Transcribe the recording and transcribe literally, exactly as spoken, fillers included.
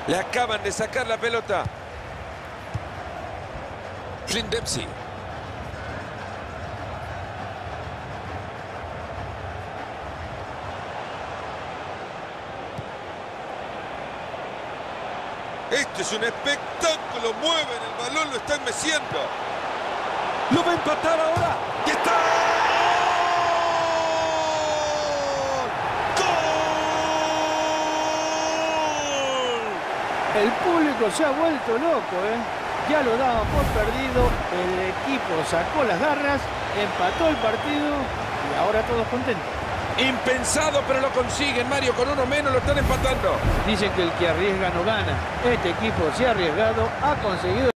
Le acaban de sacar la pelota. Clint Dempsey. Esto es un espectáculo. Mueven el balón, lo están meciendo. Lo va a empatar ahora. ¡Y está! ¡Gol! El público se ha vuelto loco, ¿eh? Ya lo daban por perdido, el equipo sacó las garras, empató el partido y ahora todos contentos. Impensado, pero lo consiguen, Mario. Con uno menos lo están empatando. Dicen que el que arriesga no gana. Este equipo se ha arriesgado, ha conseguido